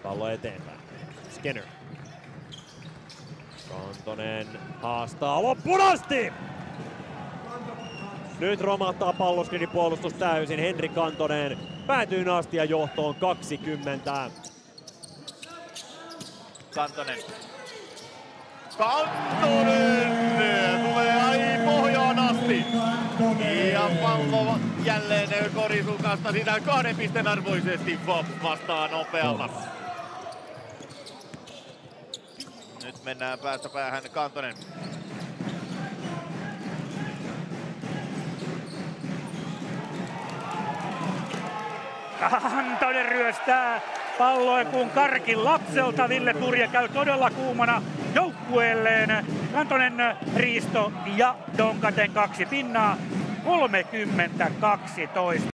Pallo eteenpäin. Skinner. Kantonen haastaa loppuun asti! Nyt romahtaa Palloskinin puolustus täysin. Henri Kantonen päätyy asti ja johtoon 20. Kantonen tulee pohjaan asti. Ja pallo jälleen korisulkasta sitä 2 pisteen arvoisesti. Fox vastaa nopealla. Nyt mennään päästä päähän. Kantonen. Kantonen ryöstää palloa kuin karkin lapselta. Ville Turja käy todella kuumana joukkueelleen. Kantonen riisto ja Donkaten 2 pinnaa. 30-12.